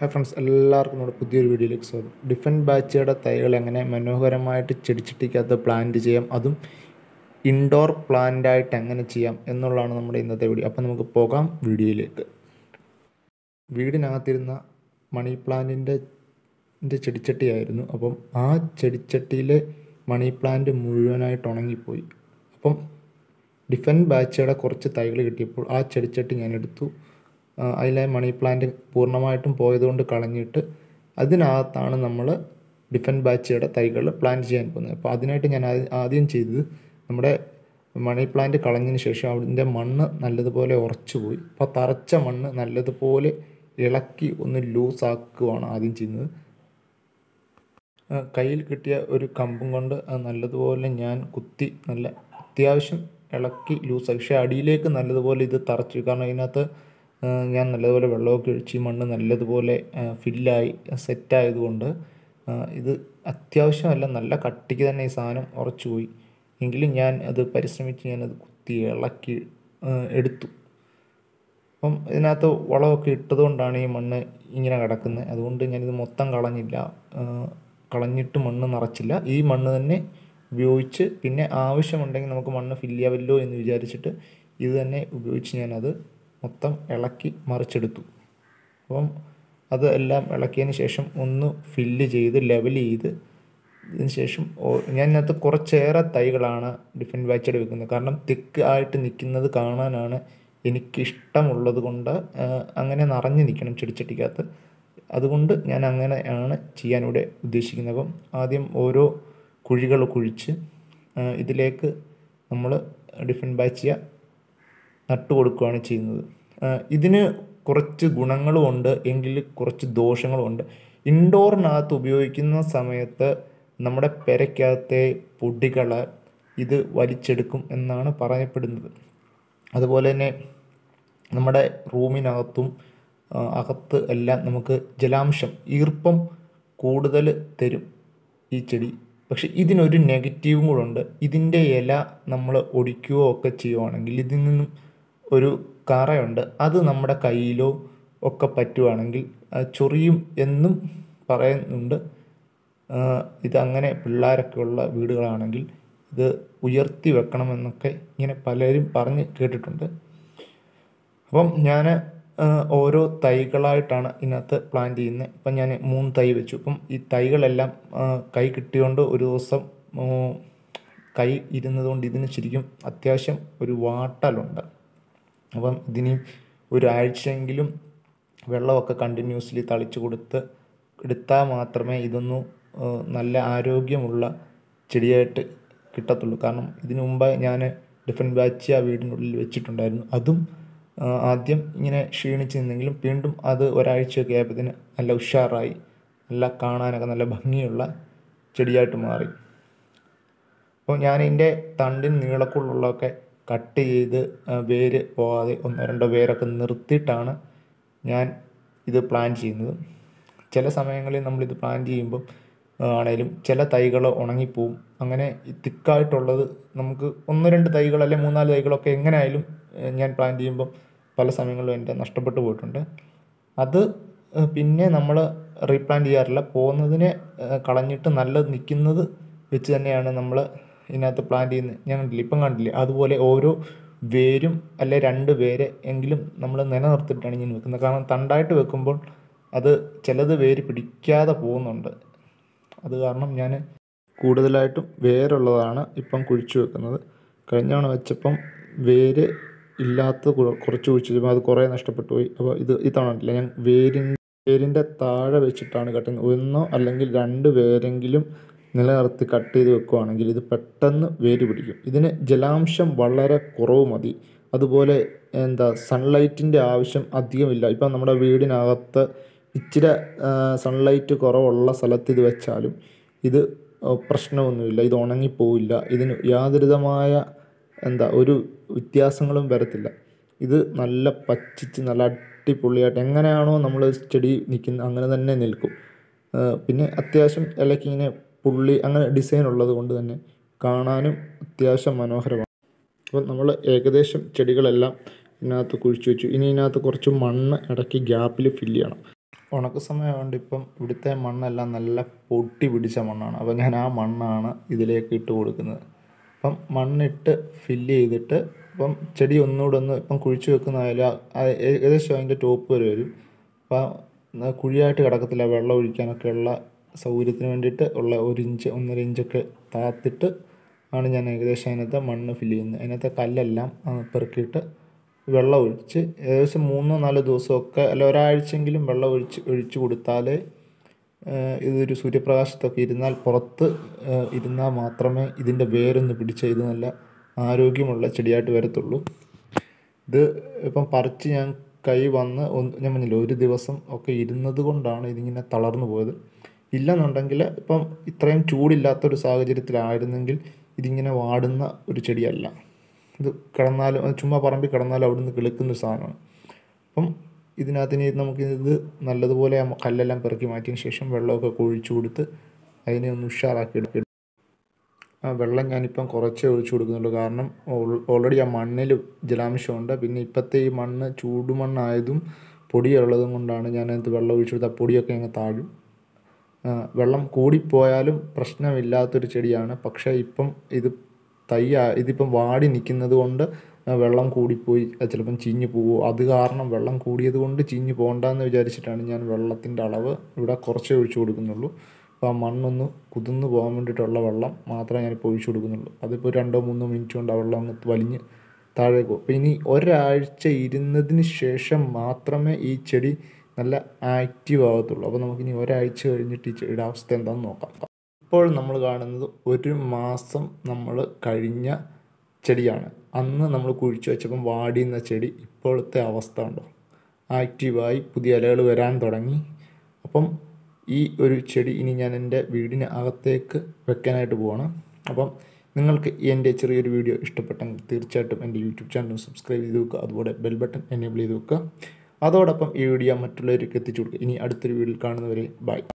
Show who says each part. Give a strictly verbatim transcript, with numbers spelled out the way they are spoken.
Speaker 1: Hi friends, എല്ലാവർക്കും നമ്മുടെ പുതിയൊരു വീഡിയോയിലേക്ക് സ്വാഗതം. ഡിഫൻബാച്ചിയുടെ തൈകൾ എങ്ങനെ മനോഹരമായിട്ട് ചെടിച്ചട്ടിക്കകത്ത് പ്ലാന്റ് ചെയ്യാം, അതും ഇൻഡോർ പ്ലാന്റായിട്ട് എങ്ങനെ ചെയ്യാം എന്നുള്ളതാണ് നമ്മുടെ ഇന്നത്തെ വീഡിയോ. അപ്പം നമുക്ക് പോകാം വീഡിയോയിലേക്ക്. വീടിനകത്തിരുന്ന മണി പ്ലാന്റിൻ്റെ ചെടിച്ചട്ടിയായിരുന്നു. അപ്പം ആ ചെടിച്ചട്ടിയിലെ മണി പ്ലാന്റ് മുഴുവനായിട്ട് ഉണങ്ങിപ്പോയി. അപ്പം ഡിഫൻബാച്ചിയുടെ കുറച്ച് തൈകൾ കിട്ടിയപ്പോൾ ആ ചെടിച്ചട്ടി ഞാൻ എടുത്തു. അതിലെ മണി പ്ലാന്റ് പൂർണ്ണമായിട്ടും പോയതുകൊണ്ട് കളഞ്ഞിട്ട് അതിനകത്താണ് നമ്മൾ ഡിഫൻബാച്ചിയുടെ തൈകൾ പ്ലാന്റ് ചെയ്യാൻ പോകുന്നത്. അപ്പോൾ അതിനായിട്ട് ഞാൻ ആദ്യം ചെയ്തത്, നമ്മുടെ മണി പ്ലാന്റ് കളഞ്ഞതിന് ശേഷം അതിൻ്റെ മണ്ണ് നല്ലതുപോലെ ഉറച്ചു പോയി. അപ്പോൾ തറച്ച മണ്ണ് നല്ലതുപോലെ ഇളക്കി ഒന്ന് ലൂസാക്കുകയാണ് ആദ്യം ചെയ്യുന്നത്. കയ്യിൽ കിട്ടിയ ഒരു കമ്പും കൊണ്ട് അത് നല്ലതുപോലെ ഞാൻ കുത്തി നല്ല അത്യാവശ്യം ഇളക്കി ലൂസാക്കി. പക്ഷേ അടിയിലേക്ക് നല്ലതുപോലെ ഇത് തറച്ചു, കാരണം ഇതിനകത്ത് ഞാൻ നല്ലതുപോലെ വെള്ളമൊക്കെ ഒഴിച്ച് ഈ മണ്ണ് നല്ലതുപോലെ ഫില്ലായി സെറ്റായതുകൊണ്ട് ഇത് അത്യാവശ്യമല്ല, നല്ല കട്ടിക്ക് തന്നെ ഈ സാധനം ഉറച്ചു പോയി. എങ്കിലും ഞാൻ അത് പരിശ്രമിച്ച് ഞാനത് കുത്തി ഇളക്കി എടുത്തു. അപ്പം ഇതിനകത്ത് വളമൊക്കെ ഇട്ടതുകൊണ്ടാണ് ഈ മണ്ണ് ഇങ്ങനെ കിടക്കുന്നത്. അതുകൊണ്ട് ഞാനിത് മൊത്തം കളഞ്ഞില്ല, കളഞ്ഞിട്ട് മണ്ണ് നിറച്ചില്ല. ഈ മണ്ണ് തന്നെ ഉപയോഗിച്ച് പിന്നെ ആവശ്യമുണ്ടെങ്കിൽ നമുക്ക് മണ്ണ് ഫില്ല് ചെയ്യാമല്ലോ എന്ന് വിചാരിച്ചിട്ട് ഇത് തന്നെ ഉപയോഗിച്ച് ഞാനത് മൊത്തം ഇളക്കി മറിച്ചെടുത്തു. അപ്പം അത് എല്ലാം ഇളക്കിയതിന് ശേഷം ഒന്ന് ഫില്ല് ചെയ്ത് ലെവൽ ചെയ്ത് ഇതിന് ശേഷം ഞാൻ ഇതിനകത്ത് കുറച്ചേറെ തൈകളാണ് ഡിഫൻബാച്ചിയുടെ വെക്കുന്നത്. കാരണം തിക്ക് ആയിട്ട് നിൽക്കുന്നത് കാണാനാണ് എനിക്കിഷ്ടമുള്ളത് കൊണ്ട്, അങ്ങനെ നിറഞ്ഞ് നിൽക്കണം ചെടിച്ചട്ടിക്കകത്ത്. അതുകൊണ്ട് ഞാൻ അങ്ങനെയാണ് ചെയ്യാനിവിടെ ഉദ്ദേശിക്കുന്നത്. അപ്പം ആദ്യം ഓരോ കുഴികൾ കുഴിച്ച് ഇതിലേക്ക് നമ്മൾ ഡിഫൻബാച്ചിയ നട്ടു കൊടുക്കുകയാണ് ചെയ്യുന്നത്. ഇതിന് കുറച്ച് ഗുണങ്ങളുമുണ്ട്, എങ്കിൽ കുറച്ച് ദോഷങ്ങളുമുണ്ട്. ഇൻഡോറിനകത്ത് ഉപയോഗിക്കുന്ന സമയത്ത് നമ്മുടെ പെരയ്ക്കകത്തെ പൊടികൾ ഇത് വലിച്ചെടുക്കും എന്നാണ് പറയപ്പെടുന്നത്. അതുപോലെ തന്നെ നമ്മുടെ റൂമിനകത്തും അകത്ത് എല്ലാം നമുക്ക് ജലാംശം, ഈർപ്പം കൂടുതൽ തരും ഈ ചെടി. പക്ഷെ ഇതിനൊരു നെഗറ്റീവും കൂടെ ഉണ്ട്. ഇതിൻ്റെ ഇല നമ്മൾ ഒടിക്കുകയോ ഒക്കെ ചെയ്യുവാണെങ്കിൽ ഇതിൽ നിന്നും ഒരു കറയുണ്ട്. അത് നമ്മുടെ കയ്യിലോ ഒക്കെ പറ്റുവാണെങ്കിൽ ചൊറിയും എന്നും പറയുന്നുണ്ട്. ഇതങ്ങനെ പിള്ളേരൊക്കെ ഉള്ള വീടുകളാണെങ്കിൽ ഇത് ഉയർത്തി വെക്കണമെന്നൊക്കെ ഇങ്ങനെ പലരും പറഞ്ഞ് കേട്ടിട്ടുണ്ട്. അപ്പം ഞാൻ ഓരോ തൈകളായിട്ടാണ് ഇതിനകത്ത് പ്ലാന്റ് ചെയ്യുന്നത്. ഇപ്പം ഞാൻ മൂന്ന് തൈ വെച്ചു. അപ്പം ഈ തൈകളെല്ലാം കൈ കിട്ടിയോണ്ട് ഒരു ദിവസം കൈ ഇരുന്നതുകൊണ്ട് ഇതിന് ശരിക്കും അത്യാവശ്യം ഒരു വാട്ടലുണ്ട്. അപ്പം ഇതിന് ഒരാഴ്ചയെങ്കിലും വെള്ളമൊക്കെ കണ്ടിന്യൂസ്ലി തളിച്ച് കൊടുത്ത് എടുത്താൽ മാത്രമേ ഇതൊന്നും നല്ല ആരോഗ്യമുള്ള ചെടിയായിട്ട് കിട്ടത്തുള്ളൂ. കാരണം ഇതിനു മുമ്പ് ഞാൻ ഡിഫൻബാച്ചിയ വീടിനുള്ളിൽ വെച്ചിട്ടുണ്ടായിരുന്നു. അതും ആദ്യം ഇങ്ങനെ ക്ഷീണിച്ച് നിന്നെങ്കിലും വീണ്ടും അത് ഒരാഴ്ചയൊക്കെ ആയപ്പോഴത്തേന് നല്ല ഉഷാറായി, നല്ല കാണാനൊക്കെ നല്ല ഭംഗിയുള്ള ചെടിയായിട്ട് മാറി. അപ്പോൾ ഞാനിതിൻ്റെ തണ്ടിന് നീളക്കുള്ളതൊക്കെ കട്ട് ചെയ്ത് വേര് പോകാതെ ഒന്നോ രണ്ടോ വേരൊക്കെ നിർത്തിയിട്ടാണ് ഞാൻ ഇത് പ്ലാൻ ചെയ്യുന്നത്. ചില സമയങ്ങളിൽ നമ്മളിത് പ്ലാൻ ചെയ്യുമ്പം ആണേലും ചില തൈകൾ ഉണങ്ങിപ്പോവും. അങ്ങനെ തിക്കായിട്ടുള്ളത് നമുക്ക് ഒന്ന് രണ്ട് തൈകൾ അല്ലെങ്കിൽ മൂന്നാല് തൈകളൊക്കെ എങ്ങനെയായാലും ഞാൻ പ്ലാൻ ചെയ്യുമ്പം പല സമയങ്ങളിലും എൻ്റെ നഷ്ടപ്പെട്ടു പോയിട്ടുണ്ട്. അത് പിന്നെ നമ്മൾ റീപ്ലാന്റ് ചെയ്യാറില്ല. പോകുന്നതിനെ കളഞ്ഞിട്ട് നല്ലത് നിൽക്കുന്നത് വെച്ച് തന്നെയാണ് നമ്മൾ ഇതിനകത്ത് പ്ലാന്റ് ചെയ്യുന്നത്. ഞാൻ കണ്ടില്ല, ഇപ്പം കണ്ടില്ലേ, അതുപോലെ ഓരോ വേരും അല്ലെ രണ്ട് വേര് എങ്കിലും നമ്മൾ നിലനിർത്തിയിട്ടാണ് ഞാൻ വെക്കുന്നത്. കാരണം തണ്ടായിട്ട് വെക്കുമ്പോൾ അത് ചിലത് വേര് പിടിക്കാതെ പോകുന്നുണ്ട്. അത് കാരണം ഞാൻ കൂടുതലായിട്ടും വേരുള്ളതാണ് ഇപ്പം കുഴിച്ചു വെക്കുന്നത്. കഴിഞ്ഞ തവണ വെച്ചപ്പം വേര് ഇല്ലാത്ത കുറച്ച് കുഴിച്ച് വെച്ചപ്പോൾ അത് കുറേ നഷ്ടപ്പെട്ടു പോയി. അപ്പോൾ ഇത് ഇത്തവണ ഇല്ല, ഞാൻ വേരിൻ വേരിൻ്റെ താഴെ വെച്ചിട്ടാണ് കട്ട് ചെയ്യുന്നത്. ഒന്നോ അല്ലെങ്കിൽ രണ്ട് വേരെങ്കിലും നിലനിർത്തി കട്ട് ചെയ്ത് വെക്കുകയാണെങ്കിൽ ഇത് പെട്ടെന്ന് വേര് പിടിക്കും. ഇതിന് ജലാംശം വളരെ കുറവ് മതി. അതുപോലെ എന്താ സൺലൈറ്റിൻ്റെ ആവശ്യം അധികമില്ല. ഇപ്പം നമ്മുടെ വീടിനകത്ത് ഇച്ചിരി സൺലൈറ്റ് കുറവുള്ള സ്ഥലത്ത് ഇത് വെച്ചാലും ഇത് പ്രശ്നമൊന്നുമില്ല, ഇത് ഉണങ്ങിപ്പോവില്ല. ഇതിന് യാതൊരുവിധമായ എന്താ ഒരു വ്യത്യാസങ്ങളും വരത്തില്ല. ഇത് നല്ല പച്ചിച്ച് നല്ല അടിപൊളിയായിട്ട് എങ്ങനെയാണോ നമ്മൾ ചെടി നിൽക്കുന്നത് അങ്ങനെ തന്നെ നിൽക്കും. പിന്നെ അത്യാവശ്യം ഇലക്കിങ്ങനെ പുള്ളി അങ്ങനെ ഡിസൈൻ ഉള്ളത് കൊണ്ട് തന്നെ കാണാനും അത്യാവശ്യം മനോഹരമാണ്. അപ്പോൾ നമ്മൾ ഏകദേശം ചെടികളെല്ലാം ഇതിനകത്ത് കുഴിച്ചു വെച്ചു. ഇനി ഇതിനകത്ത് കുറച്ച് മണ്ണ് ഇടയ്ക്ക് ഗ്യാപ്പിൽ ഫില്ല് ചെയ്യണം. ഉണക്ക സമയമായതുകൊണ്ട് ഇപ്പം ഇവിടുത്തെ മണ്ണെല്ലാം നല്ല പൊട്ടി പിടിച്ച മണ്ണാണ്. അപ്പോൾ ഞാൻ ആ മണ്ണാണ് ഇതിലേക്ക് ഇട്ട് കൊടുക്കുന്നത്. അപ്പം മണ്ണിട്ട് ഫില്ല് ചെയ്തിട്ട് ഇപ്പം ചെടി ഒന്നുകൂടെ ഒന്ന് ഇപ്പം കുഴിച്ച് വെക്കുന്നതായാലും ഏകദേശം അതിൻ്റെ ടോപ്പ് വരെ വരും. അപ്പം കുഴിയായിട്ട് കിടക്കത്തില്ല. വെള്ളം ഒഴിക്കാനൊക്കെയുള്ള സൗകര്യത്തിന് വേണ്ടിയിട്ട് ഉള്ള ഒരു ഇഞ്ച് ഒന്നര ഇഞ്ചൊക്കെ താത്തിട്ട് ആണ് ഞാൻ ഏകദേശം അതിനകത്ത് മണ്ണ് ഫില്ല് ചെയ്യുന്നത്. അതിനകത്തെ കല്ലെല്ലാം പെറുക്കിയിട്ട് വെള്ളം ഒഴിച്ച് ഏകദേശം മൂന്നോ നാലോ ദിവസമൊക്കെ അല്ല ഒരാഴ്ചയെങ്കിലും വെള്ളം ഒഴിച്ച് ഒഴിച്ച് കൊടുത്താലേ ഇതൊരു സൂര്യപ്രകാശത്തൊക്കെ ഇരുന്നാൽ പുറത്ത് ഇരുന്നാൽ മാത്രമേ ഇതിൻ്റെ വേരൊന്ന് പിടിച്ച് ഇത് നല്ല ആരോഗ്യമുള്ള ചെടിയായിട്ട് വരത്തുള്ളൂ. ഇത് ഇപ്പം പറിച്ച് ഞാൻ കൈ വന്ന് ഒന്ന് ഞാൻ പറഞ്ഞില്ല ഒരു ദിവസം ഒക്കെ ഇരുന്നത് കൊണ്ടാണ് ഇതിങ്ങനെ തളർന്നു പോയത്. ഇല്ലെന്നുണ്ടെങ്കിൽ ഇപ്പം ഇത്രയും ചൂടില്ലാത്തൊരു സാഹചര്യത്തിലായിരുന്നെങ്കിൽ ഇതിങ്ങനെ വാടുന്ന ഒരു ചെടിയല്ല. ഇത് കിടന്നാലും ചുമ്മാ പറമ്പിൽ കിടന്നാലും അവിടെ നിന്ന് കിളുക്കുന്നൊരു സാധനമാണ്. അപ്പം ഇതിനകത്തിന് നമുക്കിത് നല്ലതുപോലെ കല്ലെല്ലാം പെറുക്കി മാറ്റിയതിന് ശേഷം വെള്ളമൊക്കെ ഒഴിച്ചു കൊടുത്ത് അതിനെ ഒന്ന് ഉഷാറാക്കി എടുക്കും. ആ വെള്ളം ഞാനിപ്പം കുറച്ചേ ഒഴിച്ചു കൊടുക്കുന്നുള്ളൂ. കാരണം ഓൾറെഡി ആ മണ്ണിൽ ജലാംശമുണ്ട്. പിന്നെ ഇപ്പോഴത്തെ ഈ മണ്ണ് ചൂടുമണ്ണായതും പൊടിയുള്ളതും കൊണ്ടാണ് ഞാനതിനകത്ത് വെള്ളം ഒഴിച്ചു കൊടുത്താൽ പൊടിയൊക്കെ അങ്ങ് താഴും. വെള്ളം കൂടിപ്പോയാലും പ്രശ്നമില്ലാത്തൊരു ചെടിയാണ്. പക്ഷേ ഇപ്പം ഇത് തൈ ഇതിപ്പം വാടി നിൽക്കുന്നത് കൊണ്ട് വെള്ളം കൂടിപ്പോയി ചിലപ്പം ചീഞ്ഞ് പോകുമോ, അത് കാരണം വെള്ളം കൂടിയത് കൊണ്ട് ചീഞ്ഞ് പോകണ്ടെന്ന് വിചാരിച്ചിട്ടാണ് ഞാൻ വെള്ളത്തിൻ്റെ അളവ് ഇവിടെ കുറച്ചേ ഒഴിച്ചു കൊടുക്കുന്നുള്ളൂ. അപ്പോൾ ആ മണ്ണൊന്ന് കുതിർന്ന് പോകാൻ വേണ്ടിയിട്ടുള്ള വെള്ളം മാത്രമേ ഞാനിപ്പോൾ ഒഴിച്ചു കൊടുക്കുന്നുള്ളൂ. അതിപ്പോൾ രണ്ടോ മൂന്നോ മിനിറ്റ് കൊണ്ട് ആ വെള്ളം അങ്ങ് വലിഞ്ഞ് താഴേക്ക് പോകും. അപ്പോൾ ഇനി ഒരാഴ്ച ഇരുന്നതിന് ശേഷം മാത്രമേ ഈ ചെടി നല്ല ആക്റ്റീവ് ആകത്തുള്ളൂ. അപ്പോൾ നമുക്കിനി ഒരാഴ്ച കഴിഞ്ഞിട്ട് ഈ ചെടിയുടെ അവസ്ഥ എന്താണെന്ന് നോക്കാം. ഇപ്പോൾ നമ്മൾ കാണുന്നത് ഒരു മാസം നമ്മൾ കഴിഞ്ഞ ചെടിയാണ്. അന്ന് നമ്മൾ കുഴിച്ചു വെച്ചപ്പം വാടിയുന്ന ചെടി ഇപ്പോഴത്തെ അവസ്ഥ ഉണ്ടോ, ആക്റ്റീവായി പുതിയ ഇലകൾ വരാൻ തുടങ്ങി. അപ്പം ഈ ഒരു ചെടി ഇനി ഞാൻ എൻ്റെ വീടിന് അകത്തേക്ക് വെക്കാനായിട്ട് പോവാണ്. അപ്പം നിങ്ങൾക്ക് എൻ്റെ ചെറിയൊരു വീഡിയോ ഇഷ്ടപ്പെട്ടെങ്കിൽ തീർച്ചയായിട്ടും എൻ്റെ യൂട്യൂബ് ചാനൽ സബ്സ്ക്രൈബ് ചെയ്ത് വെക്കുക. അതുപോലെ ബെൽ ബട്ടൺ എനേബിൾ ചെയ്ത് വെക്കുക. അതോടൊപ്പം ഈ വീഡിയോ മറ്റുള്ളവർക്ക് എത്തിച്ചു കൊടുക്കുക. ഇനി അടുത്തൊരു വീഡിയോയിൽ കാണുന്നവരെ ബൈ.